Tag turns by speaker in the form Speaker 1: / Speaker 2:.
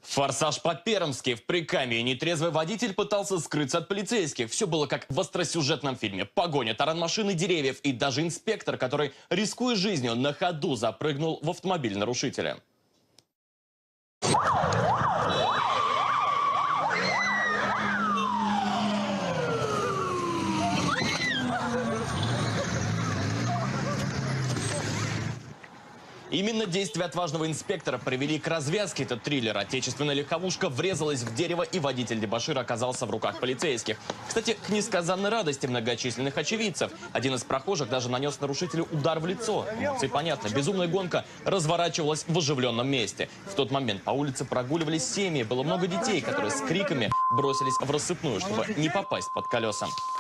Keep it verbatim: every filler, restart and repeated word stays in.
Speaker 1: Форсаж по-пермски. В Прикамье нетрезвый водитель пытался скрыться от полицейских. Все было как в остросюжетном фильме. Погоня, таран машины, деревьев и даже инспектор, который, рискуя жизнью, на ходу запрыгнул в автомобиль нарушителя. Именно действия отважного инспектора привели к развязке этот триллер. Отечественная легковушка врезалась в дерево, и водитель дебошира оказался в руках полицейских. Кстати, к несказанной радости многочисленных очевидцев, один из прохожих даже нанес нарушителю удар в лицо. Эмоции понятно. Безумная гонка разворачивалась в оживленном месте. В тот момент по улице прогуливались семьи. Было много детей, которые с криками бросились в рассыпную, чтобы не попасть под колеса.